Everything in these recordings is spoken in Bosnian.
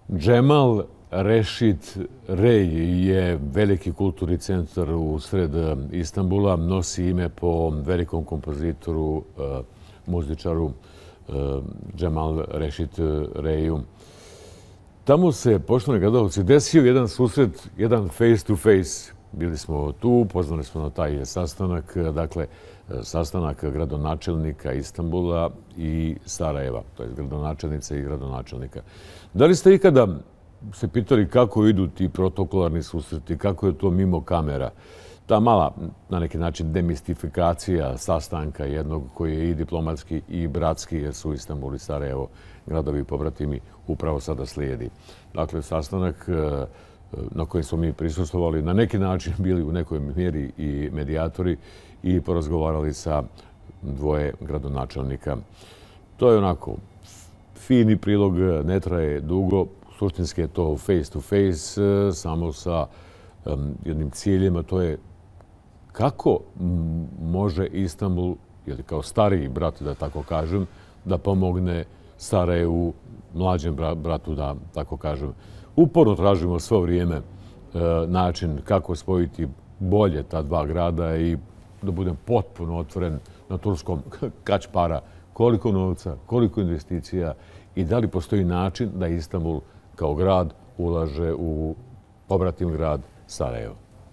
Džemal Rešit Rej je veliki kulturni centar u sred Istanbula. Nosi ime po velikom kompozitoru, muzičaru Džemal Rešit Reju. Tamo se, poštovani gledalci, desio jedan susret, jedan face to face. Bili smo tu, poznali smo na taj sastanak, dakle, sastanak gradonačelnika Istanbula i Sarajeva, to je gradonačelnice i gradonačelnika. Da li ste ikada se pitali kako idu ti protokolarni susreti, kako je to mimo kamera? Ta mala, na neki način, demistifikacija sastanka jednog koji je i diplomatski i bratski, jer su Istanbul i Sarajevo, gradovi pobratimi, upravo sada slijedi. Dakle, sastanak na kojem smo mi prisustvovali, na neki način bili u nekoj mjeri i medijatori i porazgovarali sa dvoje gradonačelnika. To je onako fini prilog, ne traje dugo. Suštinski je to face to face, samo sa jednim ciljem, a to je kako može Istanbul, ili kao stariji brat, da tako kažem, da pomogne Sarajevu, mlađem bratu, da tako kažem. Uporno tražimo svo vrijeme način kako spojiti bolje ta dva grada i da budem potpuno otvoren na turskom kać para, koliko novca, koliko investicija i da li postoji način da Istanbul kao grad ulaže u pobratim grad Sarajevo.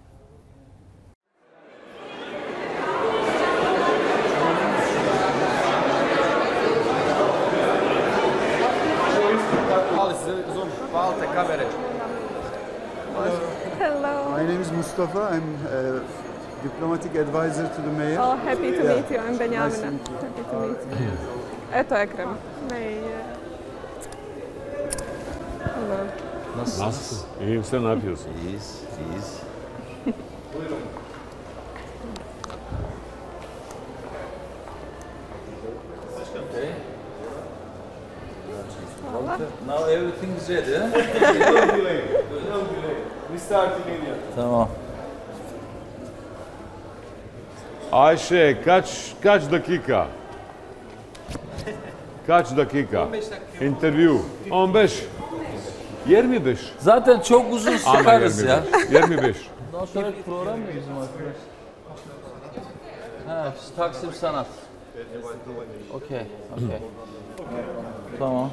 Hello. My name is Mustafa. I'm a diplomatic advisor to the mayor. Oh, happy to meet you. I'm Benjamina. Nice happy to meet you. Eto Ekrem. Hello. Nasılsın? İyiyim. Sen ne yapıyorsun? İyiyiz. Okay. Now everything is ready. No delay. No delay. We start immediately. Tamam. Ayşe, kaç dakika? Kaç dakika? 15 dakika. Interview. 15. 25. Zaten çok uzun sıkarız ya. 25. Ondan sonra program mı bizim arkadaş? Ha, Taksim Sanat. Okey. Tamam.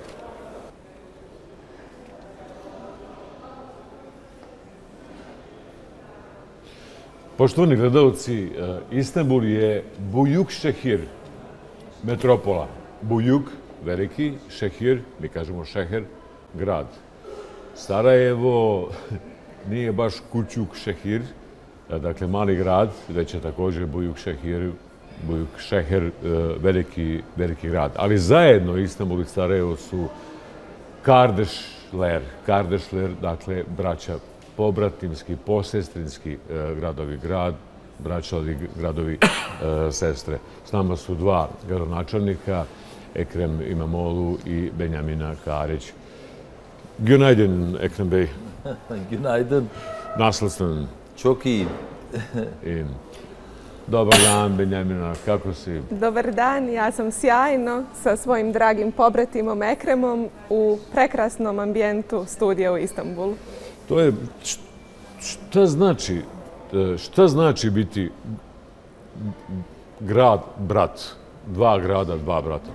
Poštovani gledalci, Istanbul je Buyuk Şehir, metropola. Buyuk, veliki, Šehir, mi kažemo šeher, grad. Sarajevo nije baš Kućuk Šehir, dakle mali grad, već je također Buyuk Šehir, veliki grad. Ali zajedno Istanbul i Sarajevo su Kardeşler, dakle braća, pobratimski, posestrinski gradovi, braćovi gradovi, sestre. S nama su dva gradonačelnika, Ekrem İmamoğlu i Benjamina Karić. Günaydın Ekrem Bey. Günaydın. Nasılsın? Çok iyiyim. İyiyim. Dobar dan, Benjamina, kako si? Dobar dan, ja sam sjajno sa svojim dragim pobratimom Ekremom u prekrasnom ambijentu studija u Istanbulu. To je, šta znači biti grad, brat? Dva grada, dva brata.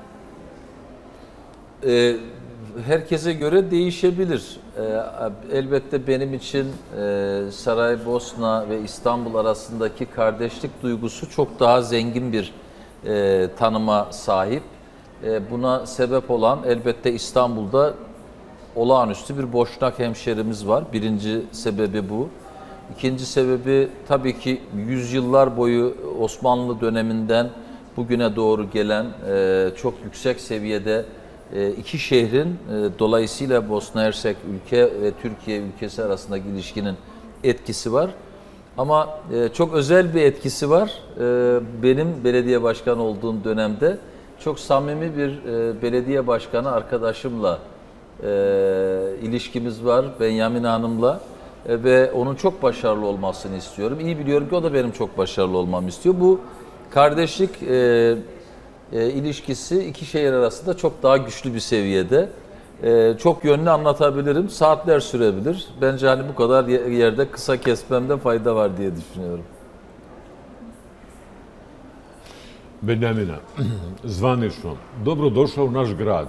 Herkese göre değişebilir. Elbette benim için Saraybosna ve İstanbul arasındaki kardeşlik duygusu çok daha zengin bir tanıma sahip. Buna sebep olan elbette İstanbul'da olağanüstü bir Boşnak hemşerimiz var. Birinci sebebi bu. İkinci sebebi tabii ki yüzyıllar boyu Osmanlı döneminden bugüne doğru gelen çok yüksek seviyede iki şehrin dolayısıyla Bosna Hersek ülke ve Türkiye ülkesi arasındaki ilişkinin etkisi var. Ama çok özel bir etkisi var. Benim belediye başkanı olduğum dönemde çok samimi bir belediye başkanı arkadaşımla ilişkimiz var, Benjamina Hanım'la ve onun çok başarılı olmasını istiyorum. İyi biliyorum ki o da benim çok başarılı olmamı istiyor. Bu kardeşlik ilişkisi iki şehir arasında çok daha güçlü bir seviyede. çok yönlü anlatabilirim. Saatler sürebilir. Bence hani bu kadar yerde kısa kesmemde fayda var diye düşünüyorum. Benjamina, zvanično, dobrodošla u naš grad.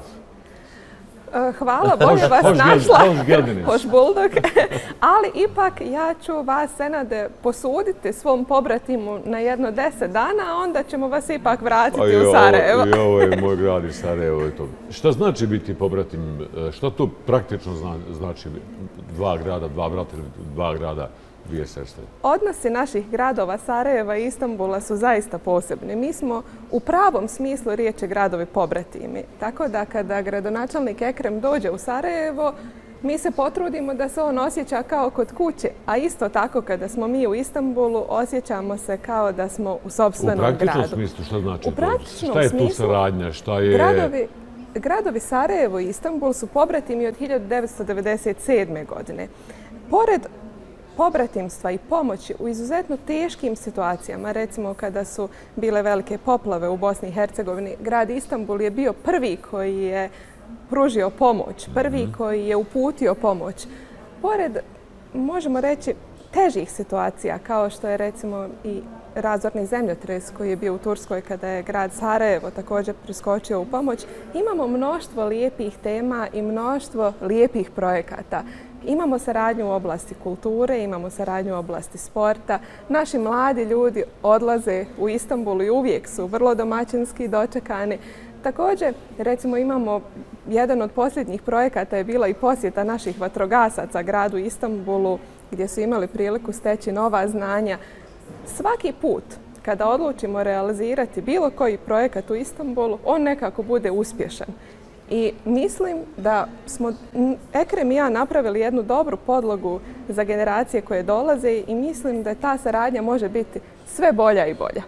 Hvala, bolje vas našla. Hoş geldiniz. Hoş bulduk. Ali ipak ja ću vas, Senade, posuditi svom pobratimu na jedno 10 dana, a onda ćemo vas ipak vratiti u Sarajevo. I ovo je moj grad i Sarajevo je to. Šta znači biti pobratim? Šta to praktično znači dva grada, dva brata ili dva grada, dvije sestre? Odnosi naših gradova Sarajeva i Istanbula su zaista posebni. Mi smo u pravom smislu riječi gradovi pobratimi. Tako da kada gradonačelnik Ekrem dođe u Sarajevo, mi se potrudimo da se on osjeća kao kod kuće. A isto tako kada smo mi u Istanbulu, osjećamo se kao da smo u sopstvenom gradu. U praktičnom smislu šta znači u praktičnom šta je tu smislu, saradnja? Šta je... Gradovi Sarajevo i Istanbul su pobratimi od 1997. godine. Pored pobratimstva i pomoći u izuzetno teškim situacijama, recimo kada su bile velike poplave u Bosni i Hercegovini, grad Istanbul je bio prvi koji je pružio pomoć, prvi koji je uputio pomoć. Pored, možemo reći, težih situacija, kao što je recimo i razorni zemljotres koji je bio u Turskoj kada je grad Sarajevo također priskočio u pomoć, imamo mnoštvo lijepih tema i mnoštvo lijepih projekata. Imamo saradnju u oblasti kulture, imamo saradnju u oblasti sporta. Naši mladi ljudi odlaze u Istanbul i uvijek su vrlo domaćinski dočekani. Također, recimo, imamo jedan od posljednjih projekata je bila i posjeta naših vatrogasaca gradu Istanbulu gdje su imali priliku steći nova znanja. Svaki put kada odlučimo realizirati bilo koji projekat u Istanbulu, on nekako bude uspješan. I mislim da smo Ekrem i ja napravili jednu dobru podlogu za generacije koje dolaze i mislim da ta saradnja može biti sve bolja i bolja.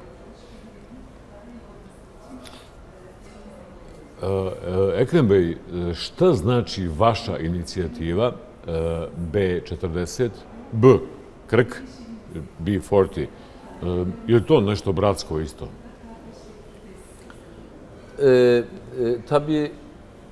Ekrem Bey, šta znači vaša inicijativa B40, B, Krk, B40? Je li to nešto bratsko isto? Tabii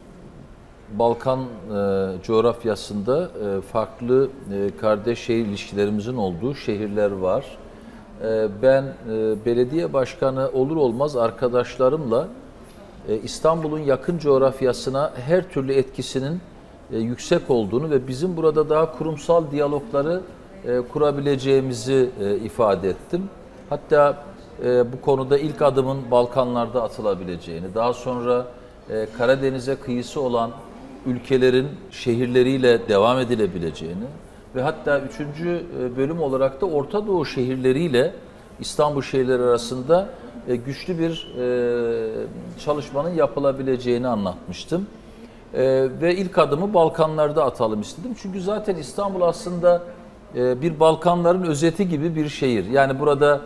Balkan coğrafyasında farklı kardeş şehir ilişkilerimizin olduğu şehirler var. Ben belediye başkanı olur olmaz arkadaşlarımla İstanbul'un yakın coğrafyasına her türlü etkisinin yüksek olduğunu ve bizim burada daha kurumsal diyalogları kurabileceğimizi ifade ettim. Hatta bu konuda ilk adımın Balkanlarda atılabileceğini, daha sonra Karadeniz'e kıyısı olan ülkelerin şehirleriyle devam edilebileceğini ve hatta 3. bölüm olarak da Orta Doğu şehirleriyle İstanbul şehirleri arasında güçlü bir çalışmanın yapılabileceğini anlatmıştım. Ve ilk adımı Balkanlarda atalım istedim. Çünkü zaten İstanbul aslında bir Balkanların özeti gibi bir şehir. Yani burada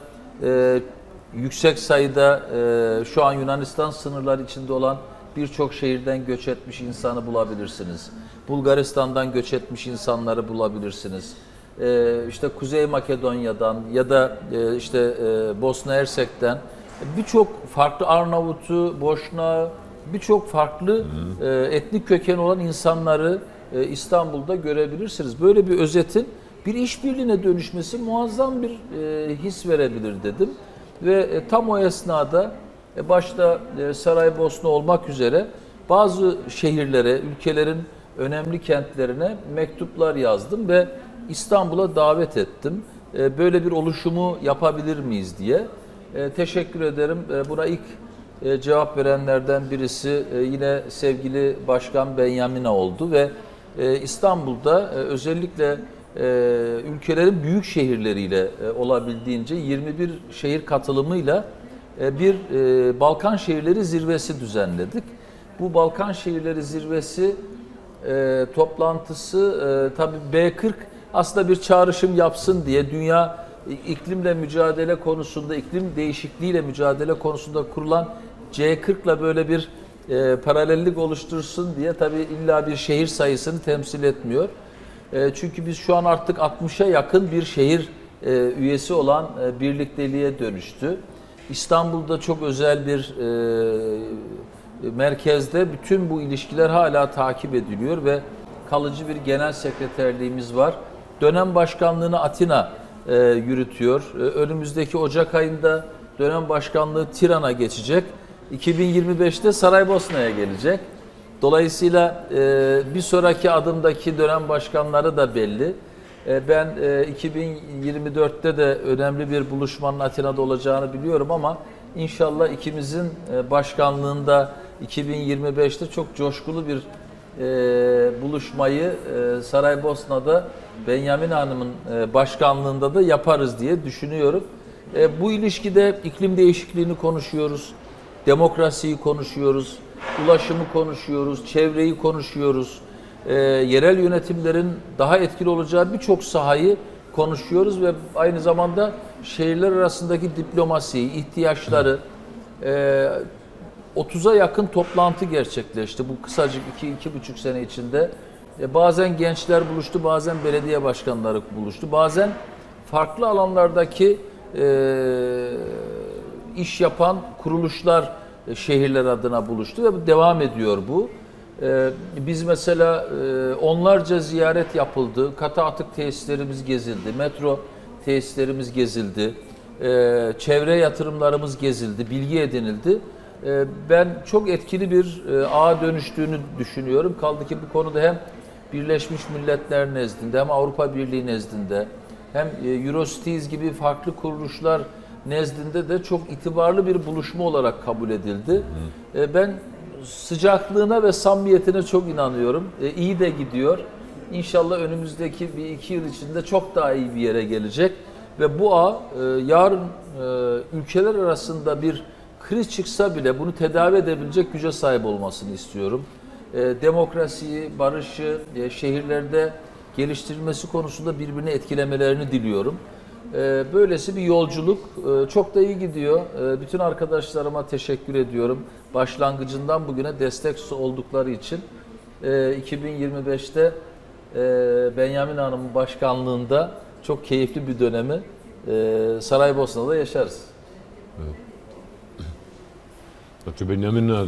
yüksek sayıda şu an Yunanistan sınırları içinde olan birçok şehirden göç etmiş insanı bulabilirsiniz. Bulgaristan'dan göç etmiş insanları bulabilirsiniz. İşte Kuzey Makedonya'dan ya da işte Bosna Hersek'ten birçok farklı Arnavut'u, Boşna, birçok farklı etnik kökeni olan insanları İstanbul'da görebilirsiniz. Böyle bir özetin bir işbirliğine dönüşmesi muazzam bir his verebilir dedim. Ve tam o esnada başta Saraybosna olmak üzere bazı şehirlere, ülkelerin önemli kentlerine mektuplar yazdım ve İstanbul'a davet ettim. Böyle bir oluşumu yapabilir miyiz diye. Teşekkür ederim. Buna ilk cevap verenlerden birisi yine sevgili Başkan Benjamina oldu ve İstanbul'da özellikle ülkelerin büyük şehirleriyle olabildiğince 21 şehir katılımıyla bir Balkan Şehirleri Zirvesi düzenledik. Bu Balkan Şehirleri Zirvesi toplantısı tabii B40 aslında bir çağrışım yapsın diye dünya iklimle mücadele konusunda, iklim değişikliğiyle mücadele konusunda kurulan C40'la böyle bir paralellik oluştursun diye tabii illa bir şehir sayısını temsil etmiyor. Çünkü biz şu an artık 60'a yakın bir şehir üyesi olan birlikteliğe dönüştü. İstanbul'da çok özel bir merkezde bütün bu ilişkiler hala takip ediliyor ve kalıcı bir genel sekreterliğimiz var. Dönem başkanlığını Atina yürütüyor. Önümüzdeki Ocak ayında dönem başkanlığı Tiran'a geçecek. 2025'te Saraybosna'ya gelecek. Dolayısıyla bir sonraki adımdaki dönem başkanları da belli. Ben 2024'te de önemli bir buluşmanın Atina'da olacağını biliyorum ama inşallah ikimizin başkanlığında 2025'te çok coşkulu bir buluşmayı Saraybosna'da Benjamin Hanım'ın başkanlığında da yaparız diye düşünüyorum. Bu ilişkide iklim değişikliğini konuşuyoruz, demokrasiyi konuşuyoruz, ulaşımı konuşuyoruz, çevreyi konuşuyoruz. Yerel yönetimlerin daha etkili olacağı birçok sahayı konuşuyoruz ve aynı zamanda şehirler arasındaki diplomasiyi, ihtiyaçları 30'a yakın toplantı gerçekleşti bu kısacık 2-2,5 sene içinde. Bazen gençler buluştu, bazen belediye başkanları buluştu, bazen farklı alanlardaki iş yapan kuruluşlar şehirler adına buluştu ve devam ediyor bu. Biz mesela onlarca ziyaret yapıldı, katı atık tesislerimiz gezildi, metro tesislerimiz gezildi, çevre yatırımlarımız gezildi, bilgi edinildi. Ben çok etkili bir ağa dönüştüğünü düşünüyorum. Kaldı ki bu konuda hem Birleşmiş Milletler nezdinde hem Avrupa Birliği nezdinde hem Eurocities gibi farklı kuruluşlar nezdinde de çok itibarlı bir buluşma olarak kabul edildi. Ben sıcaklığına ve samimiyetine çok inanıyorum. İyi de gidiyor. İnşallah önümüzdeki 1-2 yıl içinde çok daha iyi bir yere gelecek. Ve bu ağ yarın ülkeler arasında bir kriz çıksa bile bunu tedavi edebilecek güce sahip olmasını istiyorum. Demokrasiyi, barışı, şehirlerde geliştirilmesi konusunda birbirini etkilemelerini diliyorum. Böylesi bir yolculuk çok da iyi gidiyor. Bütün arkadaşlarıma teşekkür ediyorum. Başlangıcından bugüne destek oldukları için 2025'te Benjamin Hanım'ın başkanlığında çok keyifli bir dönemi Saraybosna'da yaşarız. Evet. Znači, Benjamina,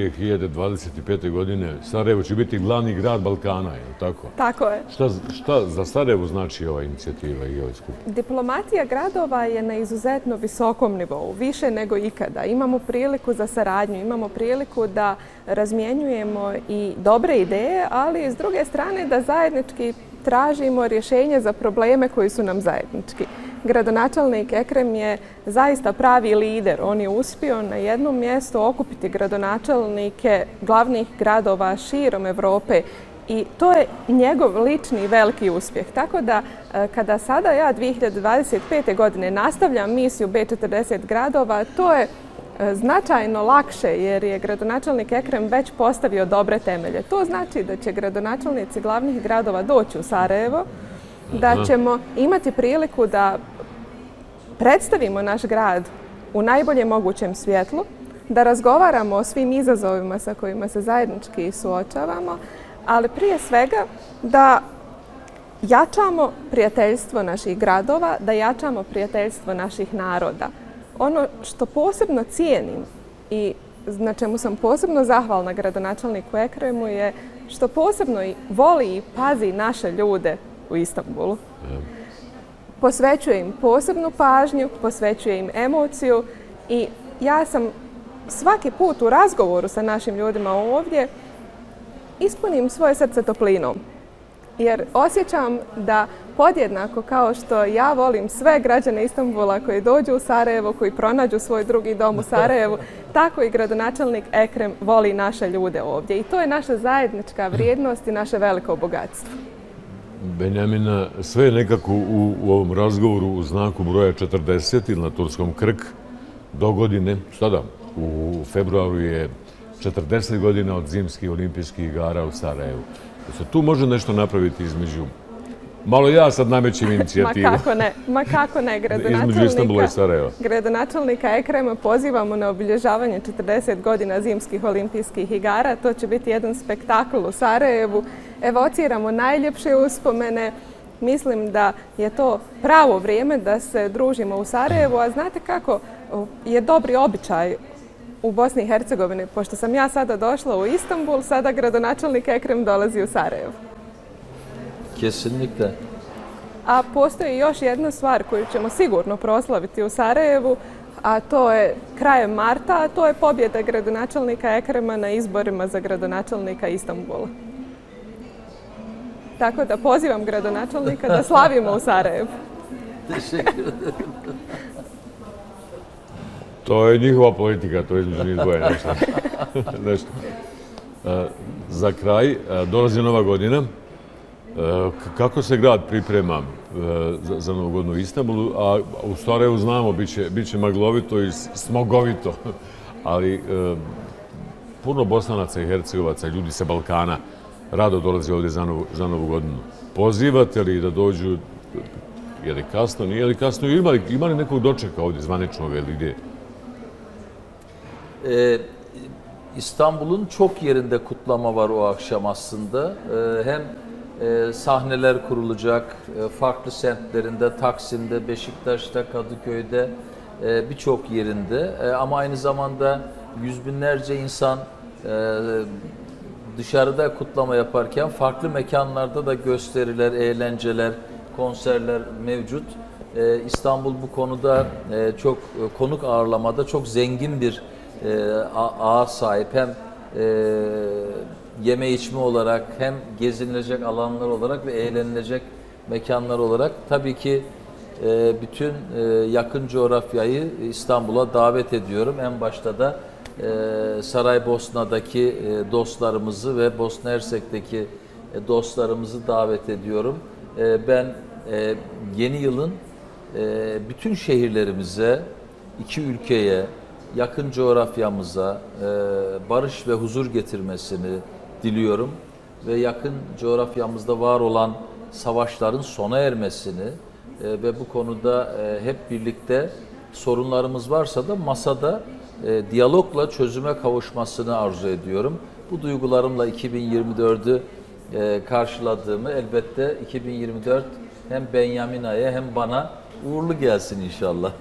2025. godine Sarajevo će biti glavni grad Balkana, je li tako? Tako je. Šta za Sarajevo znači ova inicijativa i ovaj skup? Diplomatija gradova je na izuzetno visokom nivou, više nego ikada. Imamo priliku za saradnju, imamo priliku da razmjenjujemo i dobre ideje, ali s druge strane da zajednički tražimo rješenje za probleme koji su nam zajednički. Gradonačelnik Ekrem je zaista pravi lider. On je uspio na jednom mjestu okupiti gradonačelnike glavnih gradova širom Europe i to je njegov lični veliki uspjeh. Tako da kada sada ja 2025. godine nastavljam misiju B40 gradova, to je značajno lakše jer je gradonačelnik Ekrem već postavio dobre temelje. To znači da će gradonačelnici glavnih gradova doći u Sarajevo, da ćemo imati priliku da predstavimo naš grad u najboljem mogućem svjetlu, da razgovaramo o svim izazovima sa kojima se zajednički suočavamo, ali prije svega da jačamo prijateljstvo naših gradova, da jačamo prijateljstvo naših naroda. Ono što posebno cijenim i na čemu sam posebno zahvalna gradonačelniku Ekremu je što posebno voli i pazi naše ljude u Istanbulu. Posvećuje im posebnu pažnju, posvećuje im emociju i ja sam svaki put u razgovoru sa našim ljudima ovdje ispunim svoje srce toplinom. Jer osjećam da podjednako kao što ja volim sve građane Istanbula koji dođu u Sarajevo, koji pronađu svoj drugi dom u Sarajevu, tako i gradonačelnik Ekrem voli naše ljude ovdje. I to je naša zajednička vrijednost i naše veliko bogatstvo. Benjamina, sve je nekako u ovom razgovoru u znaku broja 40 ili na turskom Krk do godine, sada u februaru je 40 godina od zimskih olimpijskih igara u Sarajevu. Se tu može nešto napraviti između... Malo ja sad namećem inicijativu. Ma kako ne, između Istanbula i Sarajeva. Gradonačelnika Ekrema pozivamo na obilježavanje 40 godina zimskih olimpijskih igara. To će biti jedan spektakl u Sarajevu. Evociramo najljepše uspomene. Mislim da je to pravo vrijeme da se družimo u Sarajevu, a znate kako je dobri običaj u Bosni i Hercegovini. Pošto sam ja sada došla u Istanbul, sada gradonačelnik Ekrem dolazi u Sarajevo. Kesinlikle. A postoji još jedna stvar koju ćemo sigurno proslaviti u Sarajevu, a to je krajem marta, a to je pobjeda gradonačelnika Ekrema na izborima za gradonačelnika Istanbula. Tako da pozivam gradonačelnika da slavimo u Sarajevu. To je njihova politika, to je između njih dvoje nešto. Za kraj, dolazi Nova godina. Kako se grad priprema za Novu godinu u Istanbulu, a u Sarajevu znamo, bit će maglovito i smogovito, ali puno Bosanaca i Hercegovaca, ljudi sa Balkana, rado dolazi ovdje za Novu godinu. Pozivate li da dođu, je li kasno, nije li kasno, ima li nekog dočeka ovdje zvaničnog ili gdje? İstanbul'un çok yerinde kutlama var o akşam aslında. Hem sahneler kurulacak, farklı semtlerinde, Taksim'de, Beşiktaş'ta, Kadıköy'de birçok yerinde. Ama aynı zamanda yüz binlerce insan dışarıda kutlama yaparken farklı mekanlarda da gösteriler, eğlenceler, konserler mevcut. İstanbul bu konuda çok konuk ağırlamada çok zengin bir ağa sahip. Hem yeme içme olarak hem gezinilecek alanlar olarak ve eğlenilecek mekanlar olarak tabii ki bütün yakın coğrafyayı İstanbul'a davet ediyorum. En başta da Saraybosna'daki dostlarımızı ve Bosna Hersek'teki dostlarımızı davet ediyorum. Ben yeni yılın bütün şehirlerimize, iki ülkeye, yakın coğrafyamıza barış ve huzur getirmesini diliyorum ve yakın coğrafyamızda var olan savaşların sona ermesini ve bu konuda hep birlikte sorunlarımız varsa da masada diyalogla çözüme kavuşmasını arzu ediyorum. Bu duygularımla 2024'ü karşıladığımı, elbette 2024 hem Benjamina'ya hem bana uğurlu gelsin inşallah.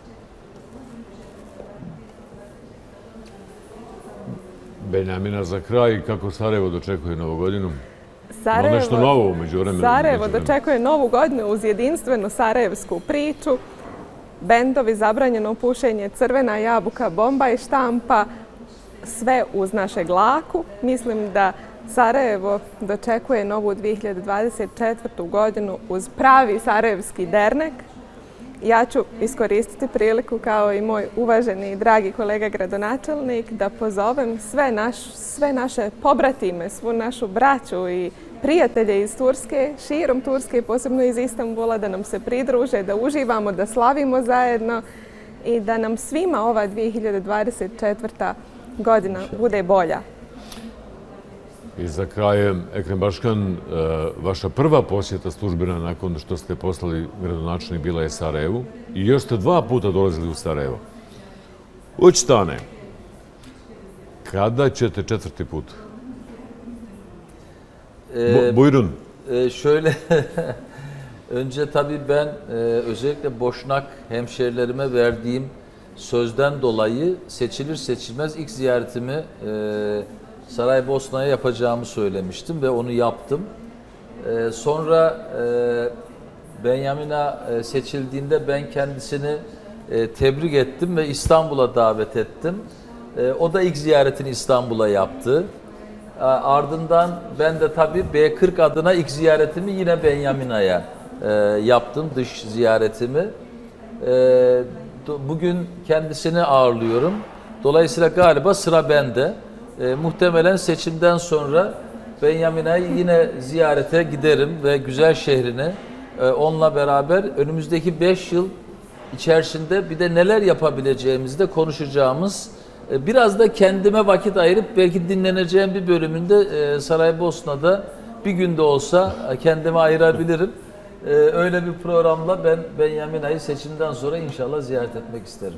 Benjamina, za kraj, kako Sarajevo dočekuje Novu godinu? Nešto novo u međuvremenu. Sarajevo dočekuje Novu godinu uz jedinstvenu sarajevsku priču, bendovi, zabranjeno pušenje, Crvena jabuka, Bomba i štampa, sve uz našeg laku. Mislim da Sarajevo dočekuje novu 2024. godinu uz pravi sarajevski dernek. Ja ću iskoristiti priliku kao i moj uvaženi i dragi kolega gradonačelnik da pozovem sve naše pobratime, svu našu braću i prijatelje iz Turske, širom Turske, posebno iz Istanbula, da nam se pridruže, da uživamo, da slavimo zajedno i da nam svima ova 2024. godina bude bolja. I za kraj, Ekrem Başkan, vaša prva posjeta službena nakon što ste postali gradonačelnik bila je Sarajevu i još ste 2 puta dolazili u Sarajevo. Üç tane. Kada ćete 4. put? Buyurun. Şöyle, önce tabii ben özellikle Boşnak hemşerilerime verdiğim sözden dolayı seçilir seçilmez ilk ziyaretimi Saraybosna'ya yapacağımı söylemiştim ve onu yaptım. Sonra Benjamina seçildiğinde ben kendisini tebrik ettim ve İstanbul'a davet ettim. O da ilk ziyaretini İstanbul'a yaptı. Ardından ben de tabii B40 adına ilk ziyaretimi yine Benjamina'ya yaptım, dış ziyaretimi. Bugün kendisini ağırlıyorum. Dolayısıyla galiba sıra bende. Muhtemelen seçimden sonra Benjamina'yı yine ziyarete giderim ve güzel şehrini onunla beraber önümüzdeki 5 yıl içerisinde bir de neler yapabileceğimizi de konuşacağımız, biraz da kendime vakit ayırıp belki dinleneceğim bir bölümünde Saraybosna'da bir günde olsa kendime ayırabilirim. Öyle bir programla ben Benjamina'yı seçimden sonra inşallah ziyaret etmek isterim.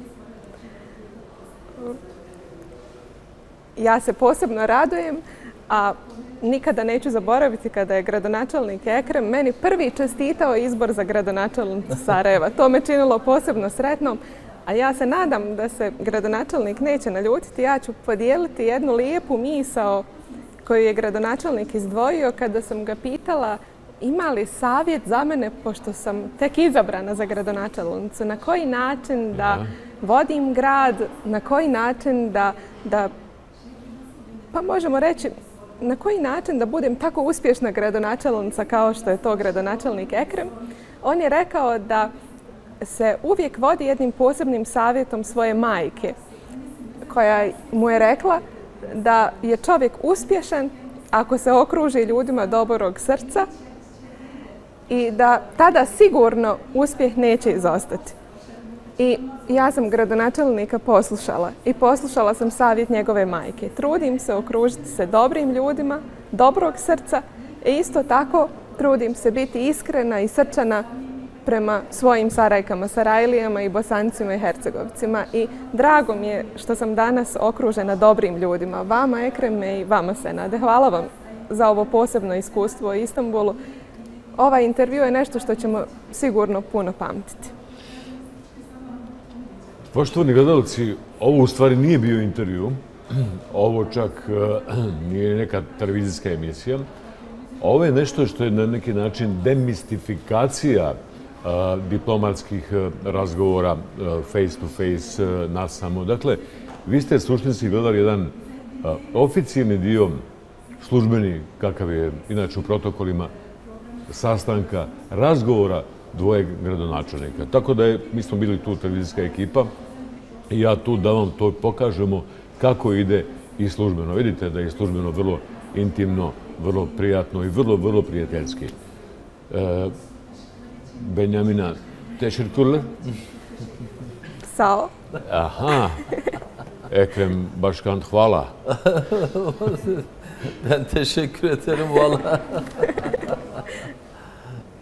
Ja se posebno radujem, a nikada neću zaboraviti kada je gradonačelnik Ekrem meni prvi čestitao izbor za gradonačelnicu Sarajeva. To me činilo posebno sretnom, a ja se nadam da se gradonačelnik neće naljutiti, ja ću podijeliti jednu lijepu misao koju je gradonačelnik izdvojio kada sam ga pitala ima li savjet za mene, pošto sam tek izabrana za gradonačelnicu, na koji način da vodim grad, na koji način da pa možemo reći, na koji način da budem tako uspješna gradonačelnica kao što je to gradonačelnik Ekrem. On je rekao da se uvijek vodi jednim posebnim savjetom svoje majke, koja mu je rekla da je čovjek uspješan ako se okruži ljudima dobrog srca i da tada sigurno uspjeh neće izostati. I ja sam gradonačelnika poslušala i poslušala sam savjet njegove majke. Trudim se okružiti se dobrim ljudima, dobrog srca i isto tako trudim se biti iskrena i srčana prema svojim Sarajkama, Sarajlijama i Bosancima i Hercegovcima. I drago mi je što sam danas okružena dobrim ljudima. Vama Ekreme i vama Senade. Hvala vam za ovo posebno iskustvo u Istanbulu. Ovaj intervju je nešto što ćemo sigurno puno pamtiti. Poštovani gledalci, ovo u stvari nije bio intervju, ovo čak nije neka televizijska emisija. Ovo je nešto što je na neki način demistifikacija diplomatskih razgovora face to face, nas samo. Dakle, vi ste suštinski gledali jedan oficijalni dio, službeni, kakav je inače u protokolima, sastanka, razgovora dvoje gradonačelnika. Tako da mi smo bili tu televizijska ekipa i ja tu da vam to pokažemo kako ide i službeno. Vidite da je službeno vrlo intimno, vrlo prijatno i vrlo, vrlo prijateljski. Benjamina, teşekkürler. Sağ ol. Aha. Ekrem Başkan, hvala. Ben teşekkür ederim valla.